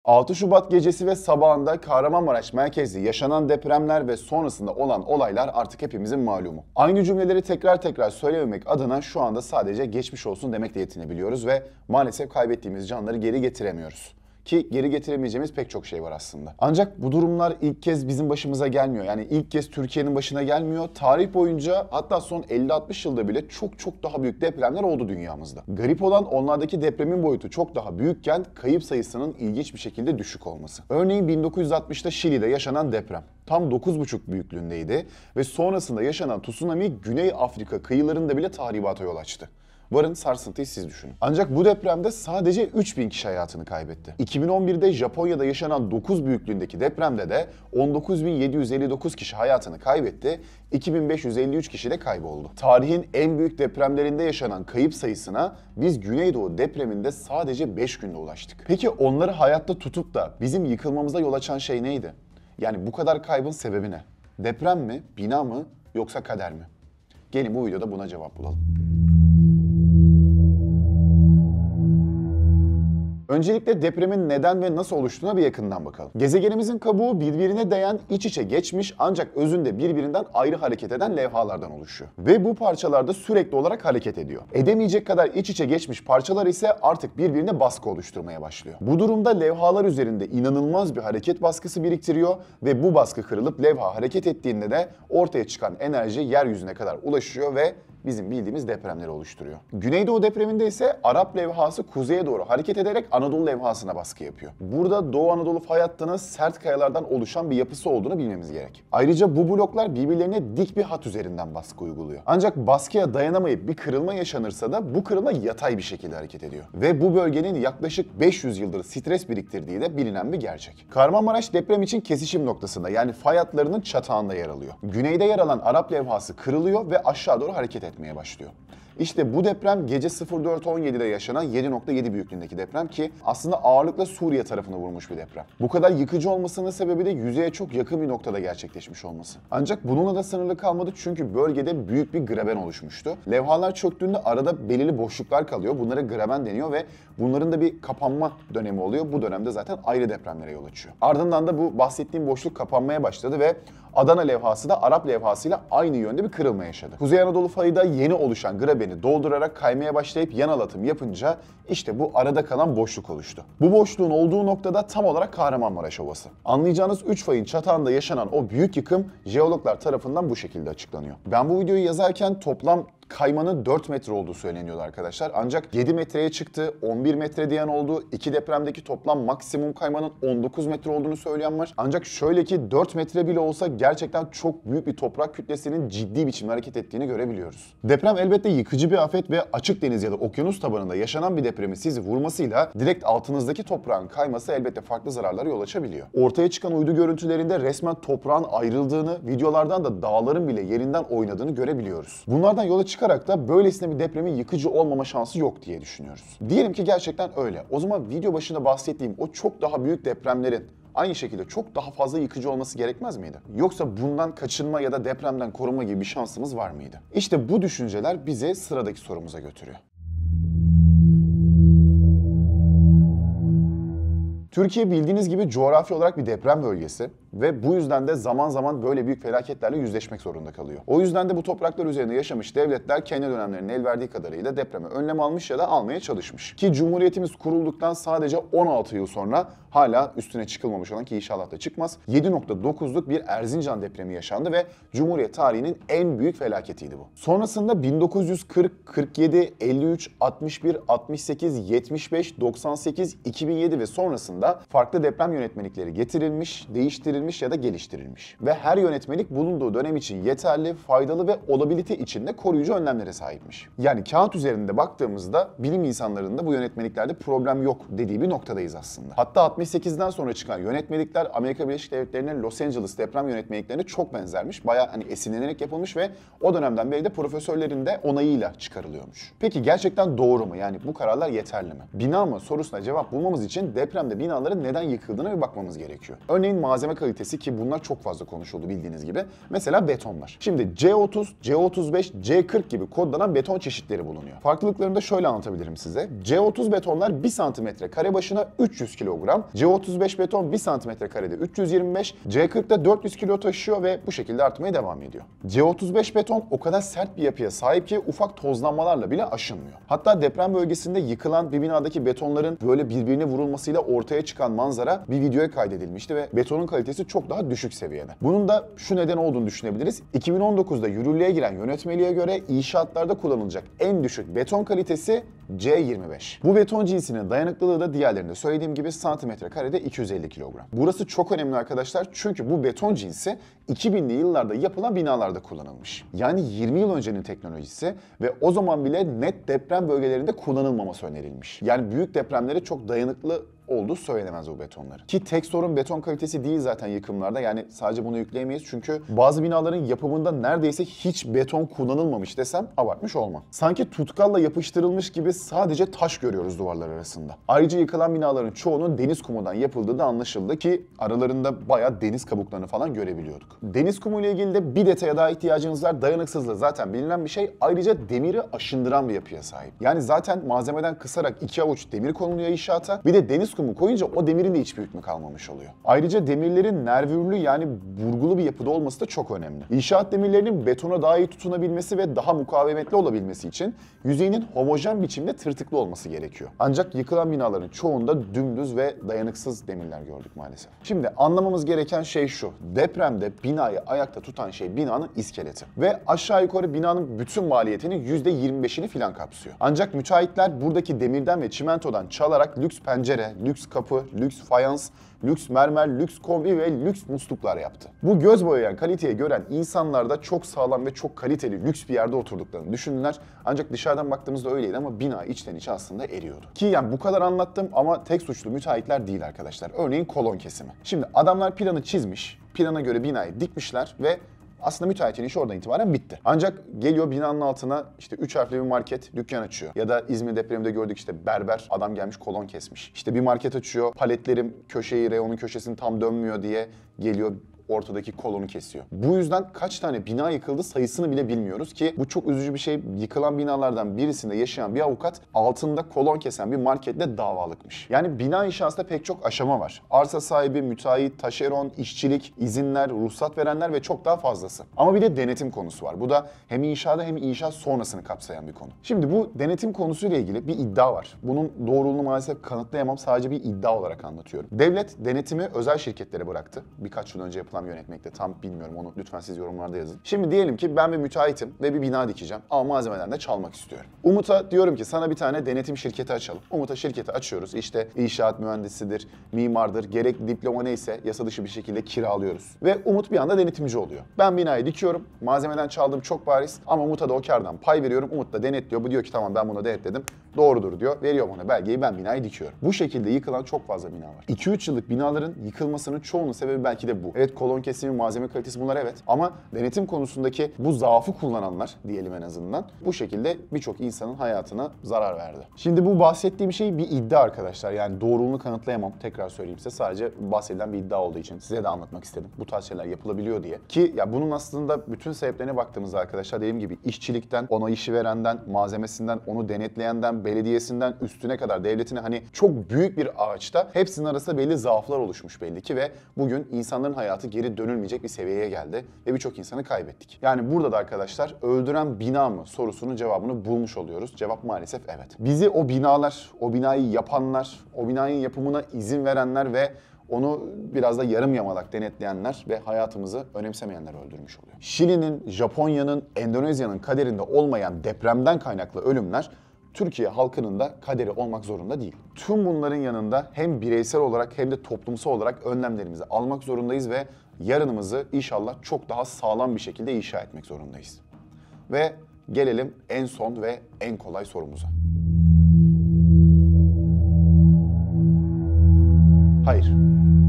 6 Şubat gecesi ve sabahında Kahramanmaraş merkezli yaşanan depremler ve sonrasında olan olaylar artık hepimizin malumu. Aynı cümleleri tekrar tekrar söylememek adına şu anda sadece geçmiş olsun demekle yetinebiliyoruz ve maalesef kaybettiğimiz canları geri getiremiyoruz. Ki geri getiremeyeceğimiz pek çok şey var aslında. Ancak bu durumlar ilk kez bizim başımıza gelmiyor. Yani ilk kez Türkiye'nin başına gelmiyor. Tarih boyunca hatta son 50-60 yılda bile çok daha büyük depremler oldu dünyamızda. Garip olan onlardaki depremin boyutu çok daha büyükken kayıp sayısının ilginç bir şekilde düşük olması. Örneğin 1960'ta Şili'de yaşanan deprem tam 9,5 büyüklüğündeydi ve sonrasında yaşanan tsunami Güney Afrika kıyılarında bile tahribata yol açtı. Varın sarsıntıyı siz düşünün. Ancak bu depremde sadece 3000 kişi hayatını kaybetti. 2011'de Japonya'da yaşanan 9 büyüklüğündeki depremde de 19.759 kişi hayatını kaybetti, 2553 kişi de kayboldu. Tarihin en büyük depremlerinde yaşanan kayıp sayısına biz Güneydoğu depreminde sadece 5 günde ulaştık. Peki onları hayatta tutup da bizim yıkılmamıza yol açan şey neydi? Yani bu kadar kaybın sebebi ne? Deprem mi, bina mı yoksa kader mi? Gelin bu videoda buna cevap bulalım. Öncelikle depremin neden ve nasıl oluştuğuna bir yakından bakalım. Gezegenimizin kabuğu birbirine değen, iç içe geçmiş ancak özünde birbirinden ayrı hareket eden levhalardan oluşuyor. Ve bu parçalarda sürekli olarak hareket ediyor. Edemeyecek kadar iç içe geçmiş parçalar ise artık birbirine baskı oluşturmaya başlıyor. Bu durumda levhalar üzerinde inanılmaz bir hareket baskısı biriktiriyor ve bu baskı kırılıp levha hareket ettiğinde de ortaya çıkan enerji yeryüzüne kadar ulaşıyor ve bizim bildiğimiz depremleri oluşturuyor. Güneydoğu depreminde ise Arap levhası kuzeye doğru hareket ederek Anadolu levhasına baskı yapıyor. Burada Doğu Anadolu fay hattının sert kayalardan oluşan bir yapısı olduğunu bilmemiz gerek. Ayrıca bu bloklar birbirlerine dik bir hat üzerinden baskı uyguluyor. Ancak baskıya dayanamayıp bir kırılma yaşanırsa da bu kırılma yatay bir şekilde hareket ediyor. Ve bu bölgenin yaklaşık 500 yıldır stres biriktirdiği de bilinen bir gerçek. Kahramanmaraş deprem için kesişim noktasında yani fay hatlarının çatağında yer alıyor. Güneyde yer alan Arap levhası kırılıyor ve aşağı doğru hareket etmeye başlıyor. İşte bu deprem gece 04.17'de yaşanan 7.7 büyüklüğündeki deprem ki aslında ağırlıkla Suriye tarafına vurmuş bir deprem. Bu kadar yıkıcı olmasının sebebi de yüzeye çok yakın bir noktada gerçekleşmiş olması. Ancak bununla da sınırlı kalmadı çünkü bölgede büyük bir graben oluşmuştu. Levhalar çöktüğünde arada belirli boşluklar kalıyor. Bunlara graben deniyor ve bunların da bir kapanma dönemi oluyor. Bu dönemde zaten ayrı depremlere yol açıyor. Ardından da bu bahsettiğim boşluk kapanmaya başladı ve Adana levhası da Arap levhasıyla aynı yönde bir kırılma yaşadı. Kuzey Anadolu fayı da yeni oluşan grabeni doldurarak kaymaya başlayıp yan alatım yapınca işte bu arada kalan boşluk oluştu. Bu boşluğun olduğu noktada tam olarak Kahramanmaraş Ovası. Anlayacağınız 3 fayın çatağında yaşanan o büyük yıkım jeologlar tarafından bu şekilde açıklanıyor. Ben bu videoyu yazarken toplam kaymanın 4 metre olduğu söyleniyordu arkadaşlar. Ancak 7 metreye çıktı, 11 metre diyen oldu. İki depremdeki toplam maksimum kaymanın 19 metre olduğunu söyleyen var. Ancak şöyle ki 4 metre bile olsa gerçekten çok büyük bir toprak kütlesinin ciddi biçimde hareket ettiğini görebiliyoruz. Deprem elbette yıkıcı bir afet ve açık deniz ya da okyanus tabanında yaşanan bir depremi sizi vurmasıyla direkt altınızdaki toprağın kayması elbette farklı zararlara yol açabiliyor. Ortaya çıkan uydu görüntülerinde resmen toprağın ayrıldığını, videolardan da dağların bile yerinden oynadığını görebiliyoruz. Bunlardan yola çıkarak da böylesine bir depremin yıkıcı olmama şansı yok diye düşünüyoruz. Diyelim ki gerçekten öyle. O zaman video başında bahsettiğim o çok daha büyük depremlerin aynı şekilde çok daha fazla yıkıcı olması gerekmez miydi? Yoksa bundan kaçınma ya da depremden korunma gibi bir şansımız var mıydı? İşte bu düşünceler bizi sıradaki sorumuza götürüyor. Türkiye bildiğiniz gibi coğrafi olarak bir deprem bölgesi ve bu yüzden de zaman zaman böyle büyük felaketlerle yüzleşmek zorunda kalıyor. O yüzden de bu topraklar üzerinde yaşamış devletler kendi dönemlerinin el verdiği kadarıyla depreme önlem almış ya da almaya çalışmış. Ki Cumhuriyetimiz kurulduktan sadece 16 yıl sonra hala üstüne çıkılmamış olan ki inşallah da çıkmaz 7.9'luk bir Erzincan depremi yaşandı ve Cumhuriyet tarihinin en büyük felaketiydi bu. Sonrasında 1940, 47, 53, 61, 68, 75, 98, 2007 ve sonrasında farklı deprem yönetmelikleri getirilmiş, değiştirilmiş ya da geliştirilmiş. Ve her yönetmelik bulunduğu dönem için yeterli, faydalı ve olabilite içinde koruyucu önlemlere sahipmiş. Yani kağıt üzerinde baktığımızda bilim insanlarında bu yönetmeliklerde problem yok dediği bir noktadayız aslında. Hatta 68'den sonra çıkan yönetmelikler Amerika Birleşik Devletleri'nin Los Angeles deprem yönetmeliklerine çok benzermiş. Bayağı esinlenerek yapılmış ve o dönemden beri de profesörlerin de onayıyla çıkarılıyormuş. Peki gerçekten doğru mu? Yani bu kararlar yeterli mi? Bina mı sorusuna cevap bulmamız için depremde binaların neden yıkıldığına bir bakmamız gerekiyor. Örneğin malzeme kayıtları kalitesi ki bunlar çok fazla konuşuldu bildiğiniz gibi. Mesela betonlar. Şimdi C30, C35, C40 gibi kodlanan beton çeşitleri bulunuyor. Farklılıklarını da şöyle anlatabilirim size. C30 betonlar 1 santimetre kare başına 300 kilogram. C35 beton 1 santimetre karede 325. C40'da 400 kilo taşıyor ve bu şekilde artmaya devam ediyor. C35 beton o kadar sert bir yapıya sahip ki ufak tozlanmalarla bile aşınmıyor. Hatta deprem bölgesinde yıkılan bir binadaki betonların böyle birbirine vurulmasıyla ortaya çıkan manzara bir videoya kaydedilmişti ve betonun kalitesi çok daha düşük seviyede. Bunun da şu neden olduğunu düşünebiliriz. 2019'da yürürlüğe giren yönetmeliğe göre inşaatlarda kullanılacak en düşük beton kalitesi C25. Bu beton cinsinin dayanıklılığı da diğerlerinde söylediğim gibi santimetre karede 250 kilogram. Burası çok önemli arkadaşlar çünkü bu beton cinsi 2000'li yıllarda yapılan binalarda kullanılmış. Yani 20 yıl öncenin teknolojisi ve o zaman bile net deprem bölgelerinde kullanılmaması önerilmiş. Yani büyük depremlere çok dayanıklı olduğu söylenemez bu betonların. Ki tek sorun beton kalitesi değil zaten yıkımlarda. Yani sadece bunu yükleyemeyiz çünkü bazı binaların yapımında neredeyse hiç beton kullanılmamış desem abartmış olmam. Sanki tutkalla yapıştırılmış gibi sadece taş görüyoruz duvarlar arasında. Ayrıca yıkılan binaların çoğunun deniz kumundan yapıldığı da anlaşıldı ki aralarında bayağı deniz kabuklarını falan görebiliyorduk. Deniz kumu ile ilgili de bir detaya daha ihtiyacınız var. Dayanıksızlığı zaten bilinen bir şey. Ayrıca demiri aşındıran bir yapıya sahip. Yani zaten malzemeden kısarak 2 avuç demir konuluyor inşaata. Bir de deniz kumu koyunca o demirin de hiçbir hükmü kalmamış oluyor. Ayrıca demirlerin nervürlü yani burgulu bir yapıda olması da çok önemli. İnşaat demirlerinin betona daha iyi tutunabilmesi ve daha mukavemetli olabilmesi için yüzeyinin homojen biçimde tırtıklı olması gerekiyor. Ancak yıkılan binaların çoğunda dümdüz ve dayanıksız demirler gördük maalesef. Şimdi anlamamız gereken şey şu. Depremde binayı ayakta tutan şey binanın iskeleti. Ve aşağı yukarı binanın bütün maliyetinin %25'ini filan kapsıyor. Ancak müteahhitler buradaki demirden ve çimentodan çalarak lüks pencere, lüks kapı, lüks fayans, lüks mermer, lüks kombi ve lüks musluklar yaptı. Bu göz boyayan kaliteyi gören insanlar da çok sağlam ve çok kaliteli lüks bir yerde oturduklarını düşündüler. Ancak dışarıdan baktığımızda öyleydi ama bina içten içe aslında eriyordu. Ki yani bu kadar anlattım ama tek suçlu müteahhitler değil arkadaşlar. Örneğin kolon kesimi. Şimdi adamlar planı çizmiş, plana göre binayı dikmişler ve aslında müteahhitin işi oradan itibaren bitti. Ancak geliyor binanın altına işte 3 harfli bir market dükkan açıyor. Ya da İzmir depreminde gördük işte berber adam gelmiş kolon kesmiş. İşte bir market açıyor, paletlerim köşeyi, reyonun köşesini tam dönmüyor diye geliyor ortadaki kolonu kesiyor. Bu yüzden kaç tane bina yıkıldı sayısını bile bilmiyoruz ki bu çok üzücü bir şey. Yıkılan binalardan birisinde yaşayan bir avukat altında kolon kesen bir marketle davalıkmış. Yani bina inşasında pek çok aşama var. Arsa sahibi, müteahhit, taşeron, işçilik, izinler, ruhsat verenler ve çok daha fazlası. Ama bir de denetim konusu var. Bu da hem inşaada hem inşaat sonrasını kapsayan bir konu. Şimdi bu denetim konusuyla ilgili bir iddia var. Bunun doğruluğunu maalesef kanıtlayamam. Sadece bir iddia olarak anlatıyorum. Devlet denetimi özel şirketlere bıraktı. Birkaç yıl önce yapılan yönetmekte tam bilmiyorum, onu lütfen siz yorumlarda yazın. Şimdi diyelim ki ben bir müteahhitim ve bir bina dikeceğim ama malzemeden de çalmak istiyorum. Umut'a diyorum ki sana bir tane denetim şirketi açalım. Umut'a şirketi açıyoruz. İşte inşaat mühendisidir, mimardır, gerek diploma neyse yasa dışı bir şekilde kiralıyoruz. Ve Umut bir anda denetimci oluyor. Ben binayı dikiyorum. Malzemeden çaldığım çok bariz ama Umut'a da o kardan pay veriyorum. Umut da denetliyor. Bu diyor ki tamam ben bunu denetledim. Doğrudur diyor. Veriyor bana belgeyi, ben binayı dikiyorum. Bu şekilde yıkılan çok fazla bina var. 2-3 yıllık binaların yıkılmasının çoğunun sebebi belki de bu. Evet, kolon kesimi, malzeme kalitesi bunlar evet. Ama denetim konusundaki bu zaafı kullananlar diyelim en azından bu şekilde birçok insanın hayatına zarar verdi. Şimdi bu bahsettiğim şey bir iddia arkadaşlar. Yani doğruluğunu kanıtlayamam. Tekrar söyleyeyim size. Sadece bahsedilen bir iddia olduğu için size de anlatmak istedim. Bu tarz şeyler yapılabiliyor diye. Ki ya bunun aslında bütün sebeplerine baktığımızda arkadaşlar dediğim gibi işçilikten, ona işi verenden, malzemesinden, onu denetleyenden, belediyesinden üstüne kadar devletine hani çok büyük bir ağaçta hepsinin arasında belli zaaflar oluşmuş belli ki ve bugün insanların hayatı geri dönülmeyecek bir seviyeye geldi ve birçok insanı kaybettik. Yani burada da arkadaşlar öldüren bina mı sorusunun cevabını bulmuş oluyoruz. Cevap maalesef evet. Bizi o binalar, o binayı yapanlar, o binanın yapımına izin verenler ve onu biraz da yarım yamalak denetleyenler ve hayatımızı önemsemeyenler öldürmüş oluyor. Şili'nin, Japonya'nın, Endonezya'nın kaderinde olmayan depremden kaynaklı ölümler Türkiye halkının da kaderi olmak zorunda değil. Tüm bunların yanında hem bireysel olarak hem de toplumsal olarak önlemlerimizi almak zorundayız ve yarınımızı inşallah çok daha sağlam bir şekilde inşa etmek zorundayız. Ve gelelim en son ve en kolay sorumuza. Hayır.